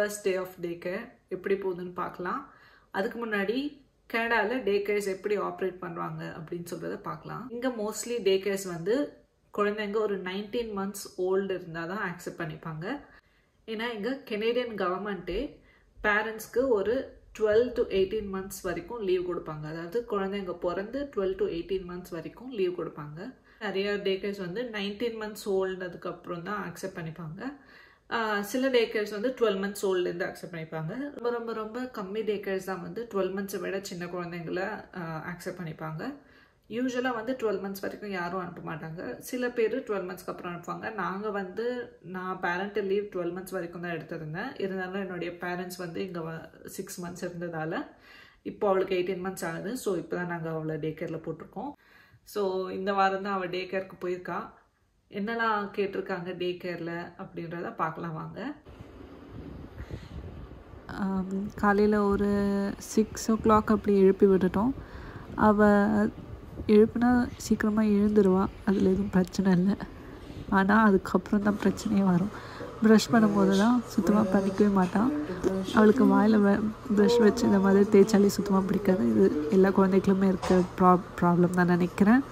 first day of daycare எப்படி போகுதுன்னு பார்க்கலாம். அதுக்கு முன்னாடி கனடால டேகேர்ஸ் எப்படி ஆப்ரேட் பண்றாங்க அப்படினு சொல்றத பார்க்கலாம். இங்க மோஸ்ட்லி டேகேர்ஸ் வந்து குழந்தைங்க ஒரு 19 months ஓல்ட் இருந்தா தான் அக்செப்ட் பண்ணிப்பாங்க. ஏன்னா இங்க கனடியன் கவர்மெண்ட்டே பேரண்ட்ஸ்க்கு ஒரு 12 to 18 months வரைக்கும் லீவ் கொடுப்பாங்க. அதாவது குழந்தைங்க பிறந்து 12 to 18 months வரைக்கும் லீவ் கொடுப்பாங்க. நிறைய டேகேர்ஸ் வந்து 19 months ஓல்டுக்கு அப்புறம் தான் அக்செப்ட் பண்ணிப்பாங்க. சில டேகேர்ஸ் வந்து 12 months ஓல்டுலேருந்து அக்செப்ட் பண்ணிப்பாங்க. ரொம்ப ரொம்ப ரொம்ப கம்மி டேகேர்ஸ் தான் வந்து 12 months விட சின்ன குழந்தைங்களை அக்செப்ட் பண்ணிப்பாங்க. யூஸ்வலாக வந்து 12 months வரைக்கும் யாரும் அனுப்ப மாட்டாங்க. சில பேர் 12 monthsக்கு அப்புறம் அனுப்புவாங்க. நாங்கள் வந்து நான் பேரண்டல் லீவ் 12 months வரைக்கும் தான் எடுத்திருந்தேன். இருந்தாலும் என்னுடைய பேரண்ட்ஸ் வந்து இங்கே 6 months இருந்ததால் இப்போ அவளுக்கு 18 months ஆகுது. ஸோ இப்போ தான் நாங்கள் அவளை டேகேரில் போட்டிருக்கோம். ஸோ இந்த வாரம் தான் அவள் டேகேருக்கு போயிருக்கா. என்னெல்லாம் கேட்டிருக்காங்க டேகேரில் அப்படின்றத பார்க்கலாம் வாங்க. காலையில் ஒரு 6 o'clock அப்படி எழுப்பி விட்டுட்டோம். அவள் எழுப்புனா சீக்கிரமாக எழுந்துருவாள், அதில் எதுவும் பிரச்சனை இல்லை. ஆனால் அதுக்கப்புறம் தான் பிரச்சனையே வரும். ப்ரஷ் பண்ணும்போது தான் சுத்தமாக பண்ணிக்கவே மாட்டான். அவளுக்கு வாயில் ப்ரஷ் வச்சு இந்த மாதிரி தேய்ச்சாலே சுத்தமாக பிடிக்காது. இது எல்லா குழந்தைகளுமே இருக்கிற ப்ராப்ளம் தான் நினைக்கிறேன்.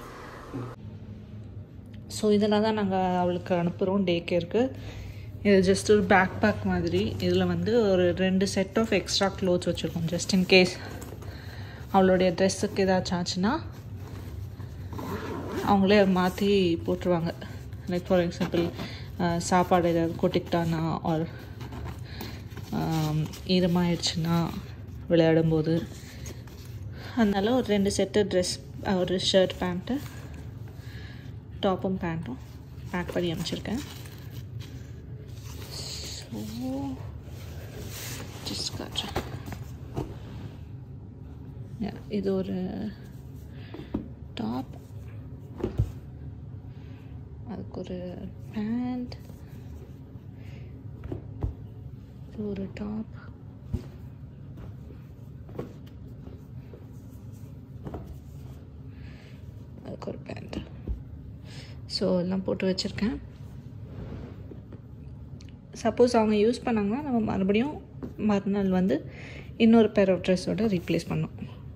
ஸோ இதெல்லாம் தான் நாங்கள் அவளுக்கு அனுப்புகிறோம் டேகேருக்கு. இது ஜஸ்ட் ஒரு பேக் பேக் மாதிரி. இதில் வந்து ஒரு 2 செட் ஆஃப் எக்ஸ்ட்ரா க்ளோத்ஸ் வச்சுருக்கோம். ஜஸ்ட் இன் கேஸ் அவளுடைய ட்ரெஸ்ஸுக்கு ஏதாச்சும் ஆச்சுன்னா அவங்களே மாற்றி போட்டுருவாங்க. லைக் ஃபார் எக்ஸாம்பிள் சாப்பாடு ஏதாவது கொட்டிக்கிட்டானா ஆர் ஈரமாகிடுச்சுன்னா விளையாடும்போது. அதனால ஒரு 2 செட்டு ட்ரெஸ், ஒரு ஷர்ட் பேண்ட்டு, டாப்பும் பேண்ட்டும் பேக் பண்ணி அமைச்சிருக்கேன். ஸோ ஜஸ்ட் காட்டுறேன். இது ஒரு டாப், அதுக்கு ஒரு பேண்ட், இது ஒரு டாப், அதுக்கு ஒரு பேண்ட். ஸோ எல்லாம் போட்டு வச்சுருக்கேன். சப்போஸ் அவங்க யூஸ் பண்ணாங்கன்னா நம்ம மறுபடியும் மறுநாள் வந்து இன்னொரு பேர் ஆஃப் ட்ரெஸ்ஸோட ரீப்ளேஸ் பண்ணோம்.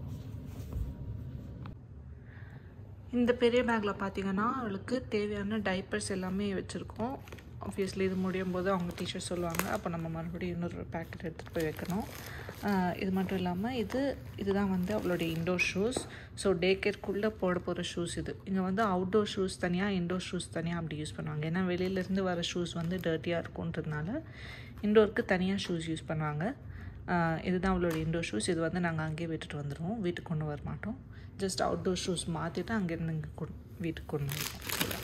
இந்த பெரிய பேக்கில் பார்த்திங்கன்னா அவளுக்கு தேவையான டைப்பர்ஸ் எல்லாமே வச்சுருக்கோம். ஆப்வியஸ்லி இது முடியும் போது அவங்க டீச்சர் சொல்லுவாங்க, அப்போ நம்ம மறுபடியும் இன்னொரு பேக்கெட் எடுத்துகிட்டு போய் வைக்கணும். இது மட்டும் இல்லாமல் இதுதான் வந்து அவளுடைய இன்டோர் ஷூஸ். ஸோ டேகேர்க்குள்ளே போட போகிற ஷூஸ் இது. இங்கே வந்து அவுட்டோர் ஷூஸ் தனியாக, இன்டோர் ஷூஸ் தனியாக அப்படி யூஸ் பண்ணுவாங்க. ஏன்னா வெளியிலேருந்து வர ஷூஸ் வந்து டர்ட்டியாக இருக்குன்றதுனால இன்டோருக்கு தனியாக ஷூஸ் யூஸ் பண்ணுவாங்க. இதுதான் அவளோட இன்டோர் ஷூஸ். இது வந்து நாங்கள் அங்கேயே விட்டுட்டு வந்துடுவோம், வீட்டுக்கு கொண்டு வர மாட்டோம். ஜஸ்ட் அவுட்டோர் ஷூஸ் மாற்றிட்டு அங்கேருந்து இங்கே வீட்டுக்கு கொண்டு வருவோம்.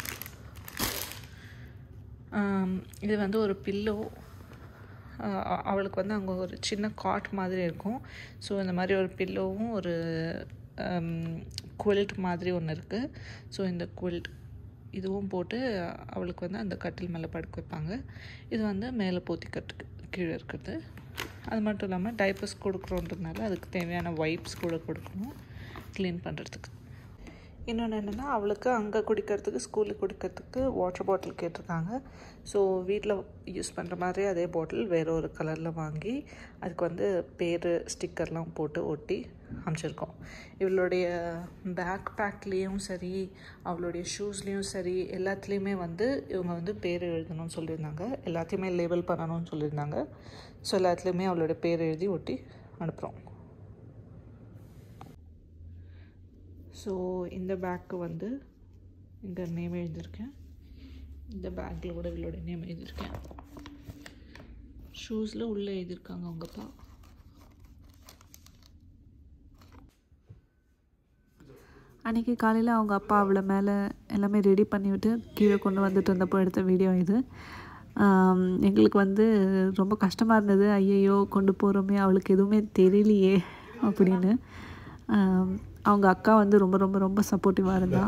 இது வந்து ஒரு பில்லோ. அவளுக்கு வந்து அங்கே ஒரு சின்ன காட் மாதிரி இருக்கும். ஸோ இந்த மாதிரி ஒரு பில்லோவும் ஒரு குவில்ட் மாதிரி ஒன்று இருக்குது. ஸோ இந்த குவில்ட் இதுவும் போட்டு அவளுக்கு வந்து அந்த கட்டில் மேலே படுக்க வைப்பாங்க. இது வந்து மேலே போத்திக்கிறதுக்கு கீழே இருக்கிறது. அது மட்டும் இல்லாமல் டைப்பர்ஸ் கொடுக்குறோன்றதுனால அதுக்கு தேவையான வைப்ஸ் கூட கொடுக்கணும் க்ளீன் பண்ணுறதுக்கு. இன்னொன்று என்னென்னா அவளுக்கு அங்கே குடிக்கிறதுக்கு, ஸ்கூலுக்கு குடிக்கிறதுக்கு வாட்டர் பாட்டில் கேட்டிருக்காங்க. ஸோ வீட்டில் யூஸ் பண்ணுற மாதிரி அதே பாட்டில் வேறு ஒரு கலரில் வாங்கி அதுக்கு வந்து பேர் ஸ்டிக்கர்லாம் போட்டு ஒட்டி அமைச்சிருக்கோம். இவளுடைய பேக் பேக்லேயும் சரி, அவளுடைய ஷூஸ்லேயும் சரி, எல்லாத்துலேயுமே வந்து இவங்க வந்து பேர் எழுதணும்னு சொல்லியிருந்தாங்க. எல்லாத்தையுமே லேபிள் பண்ணணும்னு சொல்லியிருந்தாங்க. ஸோ எல்லாத்துலேயுமே அவளுடைய பேர் எழுதி ஒட்டி அனுப்புகிறோம். ஸோ இந்த பேக்கு வந்து இங்கே நேம் எழுதியிருக்கேன். இந்த பேக்கில் கூட இவளோட நேம் எழுதியிருக்கேன். ஷூஸில் உள்ளே எழுதியிருக்காங்க அவங்க அப்பா. அன்றைக்கி காலையில் அவங்க அப்பா அவளை மேலே எல்லாமே ரெடி பண்ணிவிட்டு கீழே கொண்டு வந்துட்டு இருந்தப்போ எடுத்த வீடியோ இது. எங்களுக்கு வந்து ரொம்ப கஷ்டமாக இருந்தது. ஐயையோ கொண்டு போகிறோமே, அவளுக்கு எதுவுமே தெரியலையே அப்படின்னு. அவங்க அக்கா வந்து ரொம்ப ரொம்ப ரொம்ப சப்போர்ட்டிவாக இருந்தா.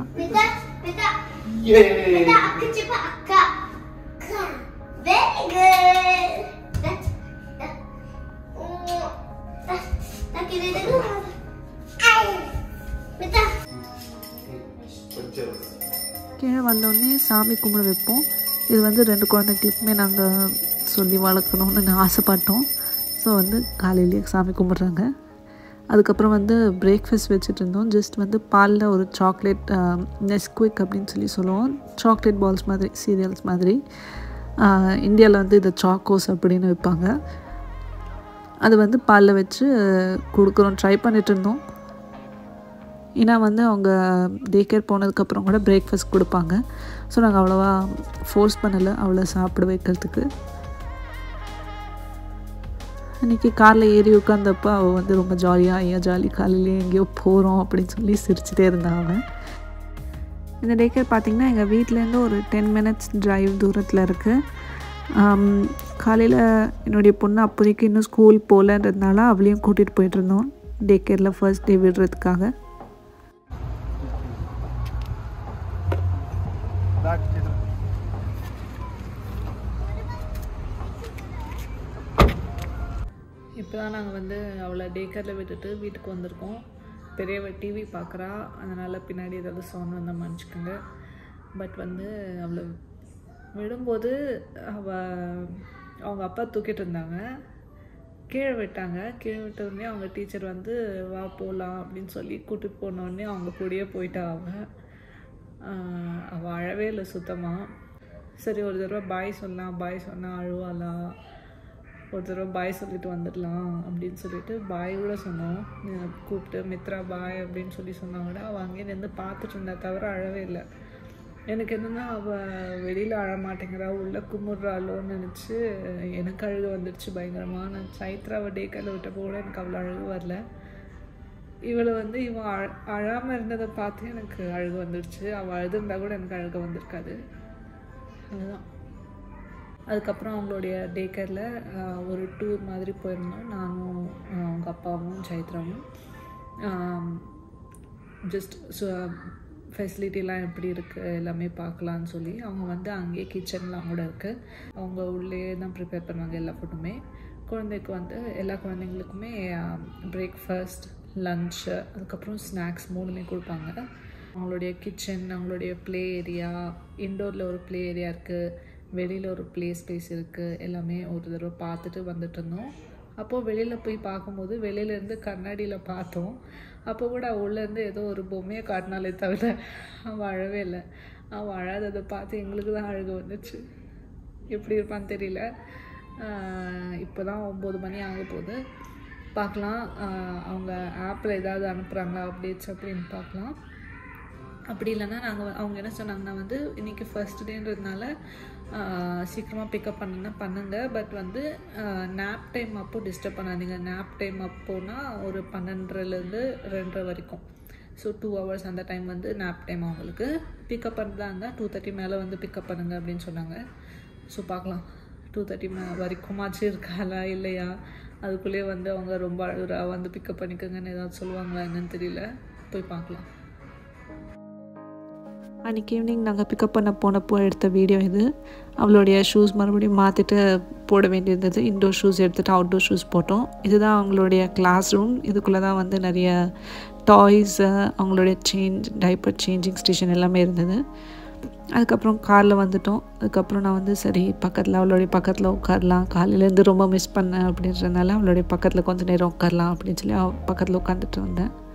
கீழே வந்தோடனே சாமி கும்பிட வைப்போம். இது வந்து 2 குழந்தைகளுக்குமே நாங்கள் சொல்லி வளர்க்கணுன்னு ஆசைப்பட்டோம். ஸோ வந்து காலையிலேயே சாமி கும்பிட்றாங்க. அதுக்கப்புறம் வந்து பிரேக்ஃபாஸ்ட் வச்சுட்டு இருந்தோம். ஜஸ்ட் வந்து பாலில் ஒரு சாக்லேட் நெஸ்குவிக் அப்படின்னு சொல்லுவோம். சாக்லேட் பால்ஸ் மாதிரி, சீரியல்ஸ் மாதிரி. இந்தியாவில் வந்து இதை சாக்கோஸ் அப்படின்னு வைப்பாங்க. அது வந்து பாலில் வச்சு கொடுக்குறோம். ட்ரை பண்ணிட்டு இருந்தோம். ஏன்னா வந்து அவங்க டேகேர் போனதுக்கப்புறம் கூட பிரேக்ஃபாஸ்ட் கொடுப்பாங்க. ஸோ நாங்கள் அவ்வளோவா ஃபோர்ஸ் பண்ணலை அவளை சாப்பிட வைக்கிறதுக்கு. அன்றைக்கி காரில் ஏறி உட்காந்தப்போ அவள் வந்து ரொம்ப ஜாலியாக, ஐயா ஜாலி, காலையிலேயே எங்கேயோ போகிறோம் அப்படின்னு சொல்லி சிரிச்சிட்டே இருந்தான் அவன். இந்த டேகேர் பார்த்திங்கன்னா எங்கள் வீட்டிலேருந்து ஒரு 10 minutes ட்ரைவ் தூரத்தில் இருக்குது. காலையில் என்னுடைய பொண்ணு அப்போதைக்கு இன்னும் ஸ்கூல் போகலன்றதுனால அவளையும் கூட்டிகிட்டு போயிட்டுருந்தோம் டேகேரில் ஃபர்ஸ்ட் டே விடுறதுக்காக. இப்போ தான் நாங்கள் வந்து அவளை டேக்கரில் விட்டுட்டு வீட்டுக்கு வந்திருக்கோம். பெரியவ டிவி பார்க்குறா, அதனால் பின்னாடி ஏதாவது சவுண்ட் வந்தால் மன்னிச்சுக்கோங்க. பட் வந்து அவளை விடும்போது அவங்க அப்பா தூக்கிட்டு இருந்தாங்க, கீழே விட்டாங்க. கீழே விட்டோடனே அவங்க டீச்சர் வந்து வா போகலாம் அப்படின்னு சொல்லி கூட்டிகிட்டு போனோடனே அவங்க கூடயே போயிட்டா. அவள் அழவே இல்லை சுத்தமாக. சரி ஒரு தடவை பாய் சொன்னால் அழுவாளா, ஒரு தடவை பாய் சொல்லிட்டு வந்துடலாம் அப்படின்னு சொல்லிட்டு பாய் கூட சொன்னோம். கூப்பிட்டு மித்ரா பாய் அப்படின்னு சொல்லி சொன்னாங்க கூட அவள் அங்கேயே நின்று பார்த்துட்டு இருந்தா தவிர அழவே இல்லை. எனக்கு என்னென்னா அவள் வெளியில் அழமாட்டேங்கிறா, உள்ளே கும்பிட்றாளோன்னு நினச்சி எனக்கு அழுக வந்துடுச்சு பயங்கரமாக. நான் சைத்ராவை டேக்கரில் விட்டப்போ கூட எனக்கு அவ்வளோ அழுக வரல. இவளை வந்து இவன் அழாமல் இருந்ததை பார்த்து எனக்கு அழுக வந்துடுச்சு. அவள் அழுதுருந்தா கூட எனக்கு அழுக வந்திருக்காது. அதுதான். அதுக்கப்புறம் அவங்களுடைய டேக்கரில் ஒரு டூர் மாதிரி போயிருந்தோம். நானும் அவங்க அப்பாவும் சைத்ராவும். ஜஸ்ட் ஃபெசிலிட்டிலாம் எப்படி இருக்குது எல்லாமே பார்க்கலான்னு சொல்லி. அவங்க வந்து அங்கேயே கிச்சன்லாம் கூட இருக்குது. அவங்க உள்ளே தான் ப்ரிப்பேர் பண்ணுவாங்க எல்லா ஃபுட்டுமே. குழந்தைக்கு வந்து எல்லா குழந்தைங்களுக்குமே பிரேக்ஃபாஸ்ட், லன்ச்சு, அதுக்கப்புறம் ஸ்நாக்ஸ் 3மே கொடுப்பாங்க. அவங்களுடைய கிச்சன், அவங்களுடைய ப்ளே ஏரியா, இன்டோரில் ஒரு ப்ளே ஏரியா இருக்குது, வெளியில் ஒரு ப்ளே ஸ்பேஸ் இருக்குது. எல்லாமே ஒரு தடவை பார்த்துட்டு வந்துட்டு இருந்தோம். அப்போது வெளியில் போய் பார்க்கும்போது வெளியிலேருந்து கண்ணாடியில் பார்த்தோம். அப்போ கூட உள்ளேருந்து ஏதோ ஒரு பொம்மையை காட்டினாலே தவிர அவள் அழவே இல்லை. அவள் அழாததை பார்த்து எங்களுக்கு தான் அழுக வந்துச்சு. எப்படி இருப்பான்னு தெரியல. இப்போ தான் 9 மணி ஆக போகுது. பார்க்கலாம் அவங்க ஆப்பில் ஏதாவது அனுப்புகிறாங்களா அப்டேட்ஸ் அப்படின்னு பார்க்கலாம். அப்படி இல்லைன்னா அவங்க என்ன சொன்னாங்கன்னா வந்து இன்றைக்கி ஃபர்ஸ்ட் டேன்றதுனால சீக்கிரமாக பிக்கப் பண்ணுங்க. பட் வந்து நேப் டைம் அப்போது டிஸ்டர்ப் பண்ணாதீங்க. நேப் டைம் அப்போனா ஒரு 12லேருந்து 2:30 வரைக்கும். ஸோ 2 hours அந்த டைம் வந்து நேப் டைம். அவங்களுக்கு பிக்கப் பண்ணுறதா இருந்தால் 2:30 மேலே வந்து பிக்கப் பண்ணுங்க அப்படின்னு சொன்னாங்க. ஸோ பார்க்கலாம் 2:30 வரைக்குமாச்சு இருக்காளா இல்லையா, அதுக்குள்ளேயே வந்து அவங்க ரொம்ப அழுகுறா வந்து பிக்கப் பண்ணிக்கோங்கன்னு ஏதாவது சொல்லுவாங்களா என்னன்னு தெரியல. போய் பார்க்கலாம். அன்றைக்கி ஈவினிங் நாங்கள் பிக்கப் பண்ண போனப்போ எடுத்த வீடியோ இது. அவளுடைய ஷூஸ் மறுபடியும் மாற்றிட்டு போட வேண்டியிருந்தது. இன்டோர் ஷூஸ் எடுத்துகிட்டு அவுட்டோர் ஷூஸ் போட்டோம். இதுதான் அவங்களுடைய கிளாஸ் ரூம். இதுக்குள்ளே தான் வந்து நிறைய டாய்ஸு, அவங்களுடைய டைப்பர் சேஞ்சிங் ஸ்டேஷன் எல்லாமே இருந்தது. அதுக்கப்புறம் காரில் வந்துட்டோம். அதுக்கப்புறம் நான் வந்து சரி அவளுடைய பக்கத்தில் உட்காரலாம், காலையிலேருந்து ரொம்ப மிஸ் பண்ணேன் அப்படின்றதுனால அவளுடைய பக்கத்தில் கொஞ்சம் நேரம் உட்காரலாம் அப்படின்னு சொல்லி பக்கத்தில் உட்காந்துட்டு வந்தேன்.